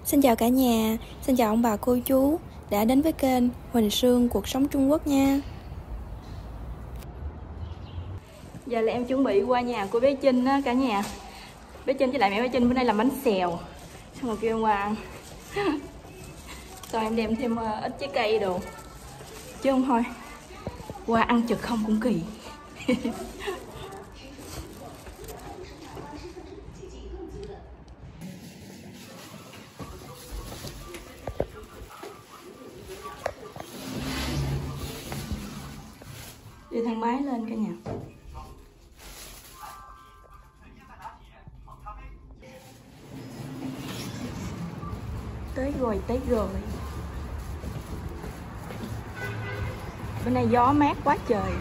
Xin chào cả nhà, xin chào ông bà cô chú đã đến với kênh Huỳnh Sương Cuộc Sống Trung Quốc nha. Giờ là em chuẩn bị qua nhà của bé Trinh á cả nhà. Bé Trinh với lại mẹ bé Trinh bữa nay làm bánh xèo, xong rồi kêu em qua ăn. Rồi em đem thêm ít trái cây đồ, chứ không thôi qua ăn trực không cũng kỳ. Đi thang máy lên cả nhà. Tới rồi. Bên này gió mát quá trời.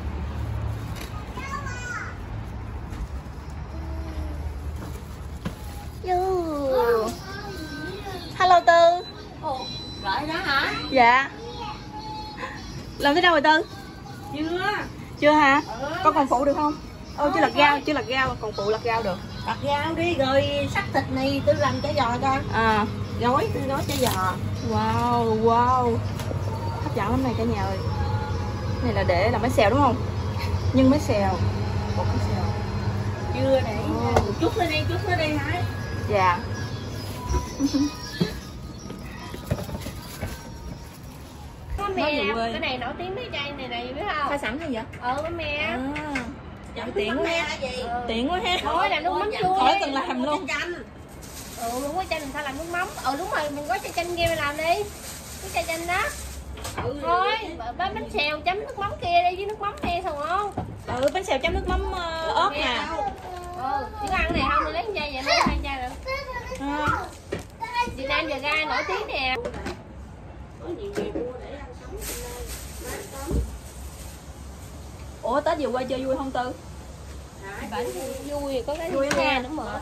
Hello Tư. Ồ, gọi đó hả? Dạ. Làm tới đâu rồi Tư? Chưa hả? Con còn phụ được không? Chưa lật rau, còn phụ lật rau được. Lật rau đi rồi sắc thịt này tôi làm chả giò cho. Gói chả giò. Wow. Hấp dẫn lắm này cả nhà ơi. Này là để làm bánh xèo đúng không? Nhưng bánh xèo. Bột bánh xèo. Chưa để chút lên đây hả? Dạ. Mẹ, cái này nổi tiếng mấy chai này biết không? Pha sẵn hay vậy? Mẹ. Tiện quá ha. Tiện quá ha. Thôi làm nước mắm chua. Khỏi cần làm luôn. Không có chanh mình phải làm nước mắm. Đúng rồi, mình có chai chanh kia mình làm đi. Cái chai chanh đó. Thôi, bánh xèo chấm nước mắm kia đi với nước mắm kia xong không? Bánh xèo chấm nước mắm ớt nè. Chỉ có ăn này không, tôi lấy chai vậy, lấy 2 chai nữa. Việt Nam giờ ra nổi tiếng nè. Có nhiều người mua để ăn sống trên đây. Ủa Tết về quê chơi vui không Tư? Bánh thì vui, có cái vui nha nữa mà.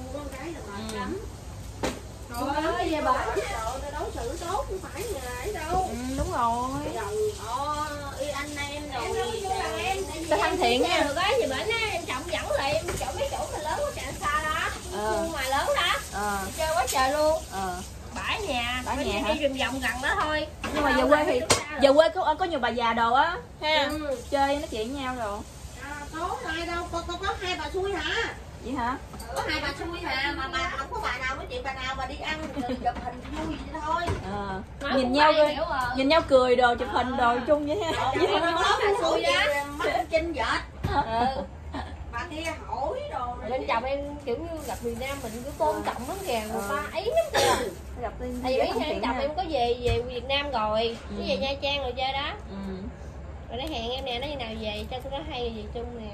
Rồi về bển. Đối xử tốt không phải ấy đâu. Đúng rồi. Anh em rồi. Ta thân thiện nha. Được á, về bển á, em trọng dẫn lại em chỗ mấy chỗ mà lớn quá trời xa đó. Khu mà lớn đó. Chơi quá trời luôn. Bãi nhà hả? Đi vòng gần đó thôi. Nhưng mà về quê có nhiều bà già đồ á ha. Chơi nói chuyện với nhau rồi. Tốt ai đâu, có 2 bà xui hả? Vậy hả? Có 2 bà xui hả, mà bà không có bà nào nói chuyện, bà nào mà đi ăn chụp hình vui vậy thôi. Nhìn nhau cười đồ, chụp hình đồ chung vậy ha. Có bà xui đó, mắt Trinh vợt. Bà kia hỏi đồ. Bên chồng em kiểu như gặp Việt Nam mình cứ tôn trọng lắm kìa, người ta ấy lắm kìa. Gặp chồng em có về Việt Nam rồi, nó về Nha Trang rồi chơi đó. Rồi nó hẹn em nè, nó như nào về cho tôi nói hay về chung nè.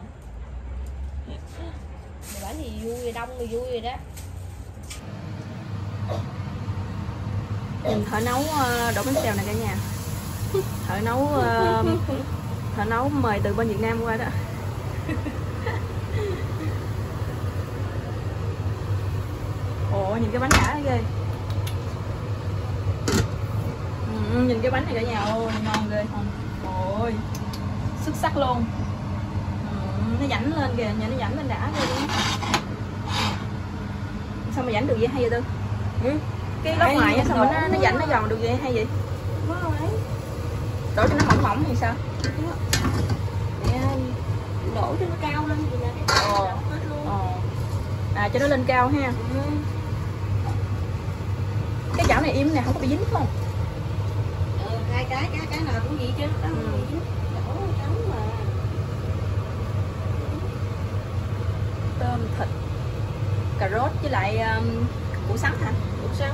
Mà bển thì vui, đông thì vui rồi đó. Nhìn thợ nấu đổ bánh xèo này cả nhà. Thợ nấu mời từ bên Việt Nam qua đó. Ồ, nhìn cái bánh đã ghê. Nhìn cái bánh này cả nhà, ôi ngon ghê không. Ôi xuất sắc luôn. Nó dảnh lên kìa, nhìn nó dảnh lên đã ghê luôn. Sao mà dảnh được vậy hay vậy Tư? Cái lớp ngoài á, sao mà nó dảnh nó giòn được vậy hay vậy? Đổ cho nó mỏng thì sao? Đổ cho nó cao lên thì là cho nó lên cao ha. Cái chảo này im nè, không có bị dính không? Hai cái nào cũng vậy chứ. Tôm, thịt, cà rốt với lại củ sắn hả? Củ sắn.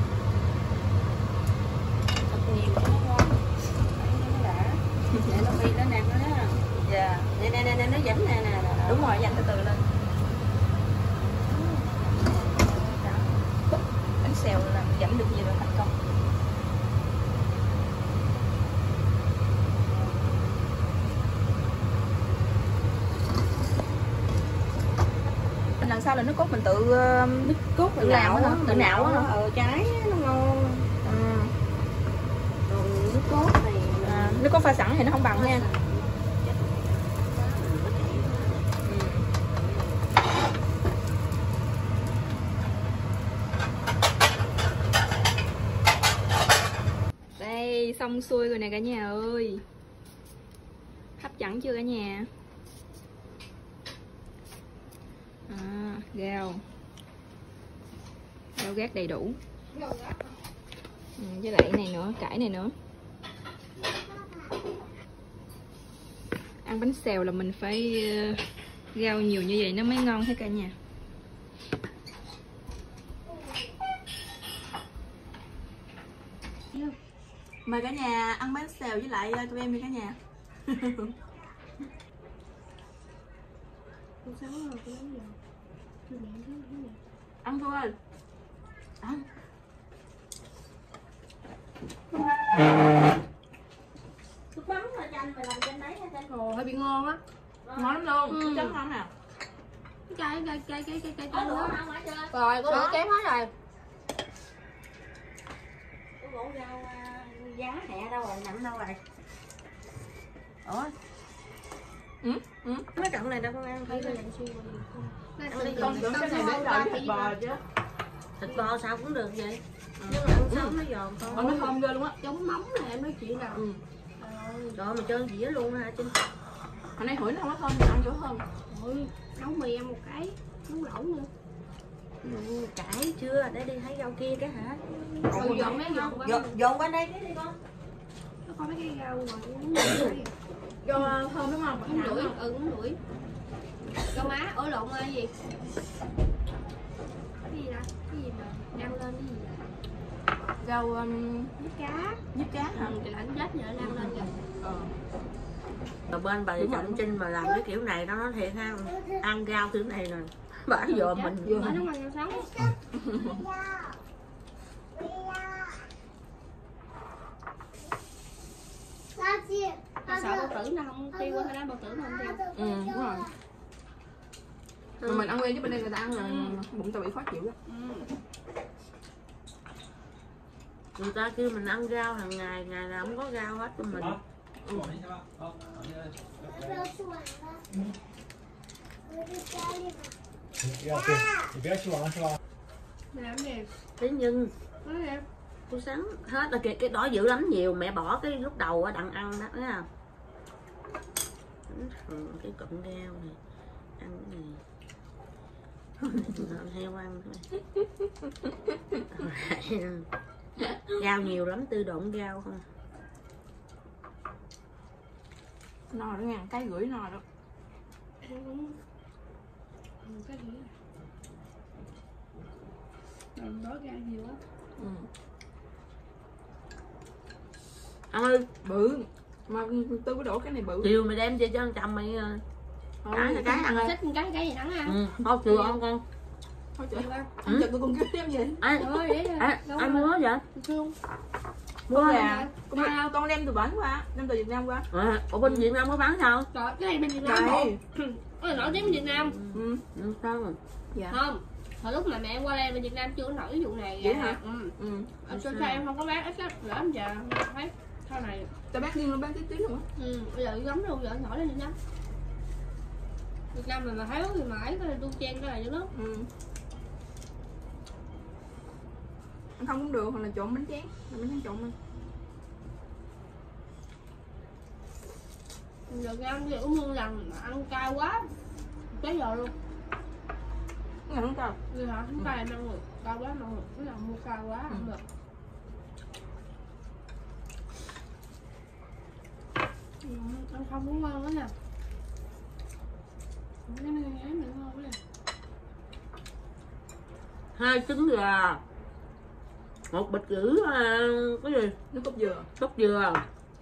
Thật nhiều cho nó ngon. Nó đã. Để nó bị nó nè nó. Dạ. Nè nó dảnh nè. Đúng rồi, dành từ từ lên. Bánh xèo là dành được gì rồi thành công. Lần sau là nước cốt mình tự làm á, tự nạo á. Trái nó ngon. Còn nước cốt này nước cốt pha sẵn thì nó không bằng nha. xong xuôi rồi nè cả nhà ơi. Hấp dẫn chưa cả nhà? Rau gác đầy đủ. Với lại này nữa, cải này nữa. Ăn bánh xèo là mình phải rau nhiều như vậy nó mới ngon hết cả nhà. Mời cả nhà ăn bánh xèo với lại tụi em đi cả nhà. Ăn thôi. Ăn. Nước mắm là chanh mày làm chanh đấy hả chanh? Ồ, hơi bị ngon á. Ngon lắm luôn. Chấm ngon nè. Cái Rồi, có đũa chém hết rồi. Cái bộ rau giá hẹ đâu rồi, nằm đâu rồi? Ủa? Mấy trận này đâu con ăn phải con tưởng cái này để đợi thịt bò chứ. Thịt bò sao cũng được vậy. Nhưng mà ăn sống nó giòn con. nó thơm ghê luôn á. Giống mắm nè em nói chuyện nào. Rồi mà chơi dĩa luôn hả Trinh? Hồi nay hửi nó không có thơm, ăn chỗ thơm. Ôi, nấu mì ăn một cái, nấu lẩu nữa. Cải chưa, để đi thấy rau kia cái hả? Dọn mấy Dọn qua đây cái đi con. Nó có mấy cái rau mà Cho thơm đúng không? uống đuổi, uống đuổi. Rau má, ổi lộn cái gì? Cái gì đó? Cái gì mà đăng lên cái gì vậy? Rau Diếp cá. diếp cá hả? Cái ảnh chết nhờ đăng lên kìa. Ở bên bà Trọng Trinh mà làm cái kiểu này nó nói thiệt ha, ăn rau kiểu này nè bả dòm mình Bữa nó ăn rau sống. Sợ bao tử nó không tiêu qua, bao tử nó không tiêu. Đúng rồi. Mà mình ăn quen chứ bên đây người ta ăn là bụng tao bị khó chịu lắm. Người ta kêu mình ăn rau hàng ngày, ngày nào không có rau hết cho mình. Làm gì? Thế nhưng Nói em. tôi sáng hết là cái đó dữ lắm, nhiều mẹ bỏ cái lúc đầu á đặng ăn đó thấy không? Cái cọng rau này ăn cái này heo ăn thôi. Rau nhiều lắm, tư độn rau không. No đó nha, cái rưỡi no đó. Cái gì? Đó ra nhiều á. Ăn ơi, Bự. Mà tôi có đổ cái này bự. chiều mày đem về cho anh chồng mày cái ăn ơi. Thích cái gì nắng ăn. Thôi chiều ăn con. Thôi chị. Ăn chật tôi còn kêu em vậy. Rồi để Ai mua vậy? Thương. Mua gà. Con đem từ bển qua, đem từ Việt Nam qua. Ở bên Việt Nam có bán sao? Trời, cái này bên Việt Nam Trời. Nó nổi tiếng bên Việt Nam. Sao rồi? Dạ. Không. Hồi lúc mà mẹ em qua đây bên Việt Nam chưa có nổi cái vụ này. Vậy hả? Ở sao em không có bán ít lắm, lỡ em giờ thấy sau này. Tao bác điên luôn, bán tí luôn á. Bây giờ giống luôn, giờ nổi lên Việt Nam. Việt Nam mà thấy thì mãi cái đu chen cái này nữa đó. Ăn không cũng được, hoặc là trộn bánh tráng, bánh tráng trộn lên. Giờ cái ăn kiểu mua lần mà ăn cay quá, cái giờ luôn. Cái này không cao. Vì họ không cay ăn được, cay quá ăn được, cái lần mua cay quá ăn được. Ăn không cũng ngon lắm nè. Cái này nữa ngon quá nè. 2 trứng gà, 1 bịch rưỡi cái gì? Nước cốt dừa. Cốt dừa,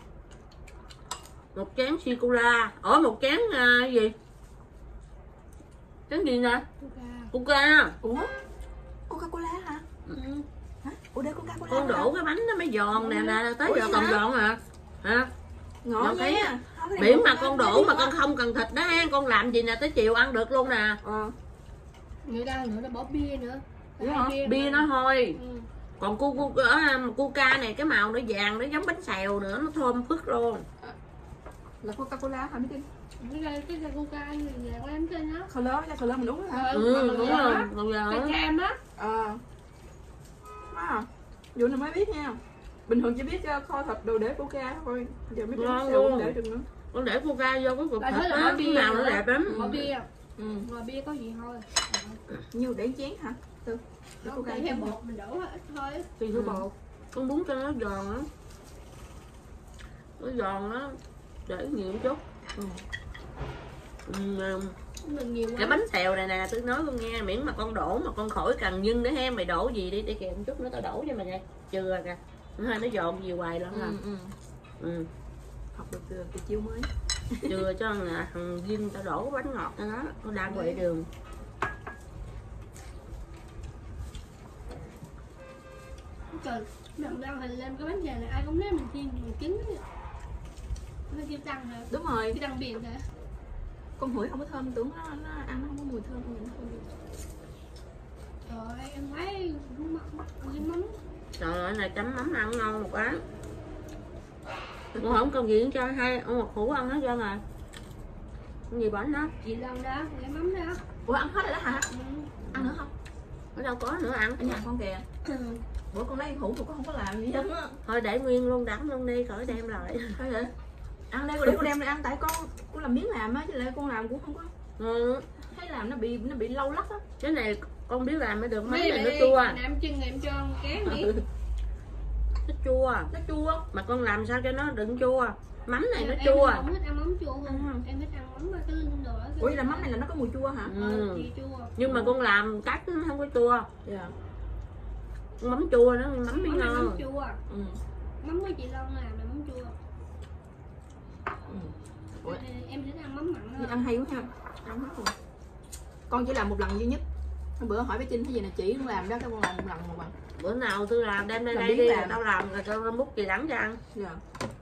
1 chén sô-cô-la, ở 1 chén gì? Chén gì nè? Coca. Ủa? Coca-Cola hả? Hả? Ủa đây Coca-Cola. Con đổ cái bánh nó mới giòn nè nè, tới giờ còn giòn hả? Hả? Ngon nha. Biển mà con đổ mà con không cần thịt đó ha, con làm gì nè tới chiều ăn được luôn nè. Người ta bỏ bia nữa. Bia nó thôi. Còn Coca này cái màu nó vàng, nó giống bánh xèo nữa, nó thơm phức luôn. Là Coca-Cola hả mấy Trinh? Cái Coca gì vàng em trên đó. Color mình uống hả? Đúng rồi, còn giờ Cái cam á. Vụ này mới biết nha. Bình thường chỉ biết kho thịt đồ để coca thôi. Giờ biết bánh Ngon xèo luôn. không để được nữa. Con để coca vô cái cục Là thịt thấy là đó, có cái bia màu nó nữa. đẹp lắm. Ngồi bia. Ừ. Ngồi bia có gì thôi. Nhiều để chén hả? Từ. Để Đâu coca cái thêm thêm bột mình đổ ít thôi. Tùy theo bột. Con bún cho nó giòn á. Nó giòn á, để nhiều chút. Mình nhiều quá. Cái bánh xèo này nè, tôi nói con nghe, miễn mà con đổ mà con khỏi cần nhân nữa ha, mày đổ gì đi để kèm một chút nữa tao đổ cho mày nè. Chưa kìa. Nó giòn gì hoài lắm à. Học được từ chiêu mới. Chưa cho thằng Vinh tao đổ bánh ngọt cho nó đang quậy đường. Trời, mình đăng hình lên cái bánh xèo này ai cũng nói mình chiên bằng trứng á. Nó kêu tăng hả? Đúng rồi. Cái đăng biển hả? Con hửi không có thơm, tưởng nó ăn nó không có mùi thơm. Trời ơi, em thấy mắm. Trời ơi, này chấm mắm ăn ngon một cái. Con không cần gì cho hai ông một hũ ăn hết trơn rồi. Con gì bánh đó? Chị Long đó, lấy mắm đó. Ủa ăn hết rồi đó hả? Ừ. Ăn nữa không? Ở đâu có nữa ăn. Ở nhà con kìa. Bữa con lấy hũ mà con không có làm gì hết á. Thôi để nguyên luôn, đắng luôn đi, khỏi đem lại. Thôi vậy. Ăn đây để con đem lại ăn, tại con làm miếng làm á, chứ lại con làm cũng không có. Thấy làm nó bị lâu lắc á. Cái này con biết làm mới được, mắm Mấy này này nó chua. Nam chân em cho con cá nghỉ. Nó chua. Nó chua. Mà con làm sao cho nó đừng chua. Mắm này nó Em chua. không thích ăn mắm chua không? Em thích ăn mắm cái linh đồ. Ủa vậy là mắm này là nó có mùi chua hả? Chị chua. Nhưng mà con làm cách nó không có chua. Dạ. Mắm chua nó mắm mới Mắm ngon. mắm chua. Mắm của chị Long làm là mắm chua. Ủa? Em thích ăn mắm mặn Thì hơn. ăn hay quá ha. Ăn hết rồi. Con chỉ làm một lần duy nhất. Hôm bữa hỏi bé Trinh cái gì là chỉ con làm đó, cái con làm một lần một lần. Bữa nào tôi làm đem đây Làm đây biến đi, làm. tao làm rồi tao múc gì đắng cho ăn. Dạ.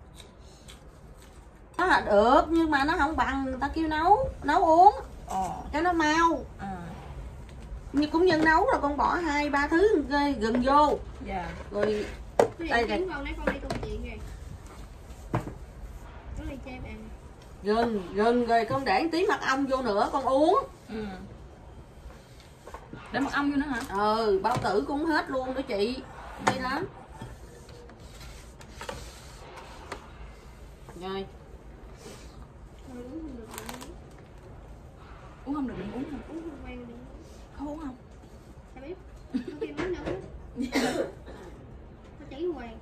Nó là được nhưng mà nó không bằng người ta kêu nấu uống cho nó mau. Nhưng cũng như nấu rồi con bỏ 2-3 thứ gừng vô. Dạ. Rồi Đây này. Con đây công chuyện kìa. Có ly cho em ăn. Gừng rồi con để tí mật ong vô nữa con uống. Để mật ong vô nữa hả? Bao tử cũng hết luôn đó chị. Hay lắm. Rồi. Uống không được đừng uống không? Uống không quen được. Không uống không? Sao biết? Không biết nói nữa. Nó chảy hoàng.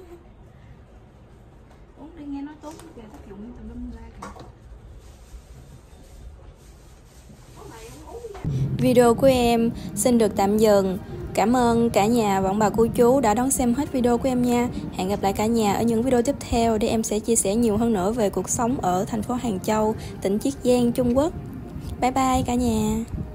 Uống đi nghe nói tốt kìa, tác dụng tùm lum la kìa. Video của em xin được tạm dừng. Cảm ơn cả nhà và ông bà cô chú đã đón xem hết video của em nha. Hẹn gặp lại cả nhà ở những video tiếp theo để em sẽ chia sẻ nhiều hơn nữa về cuộc sống ở thành phố Hàng Châu, tỉnh Chiết Giang, Trung Quốc. Bye bye cả nhà.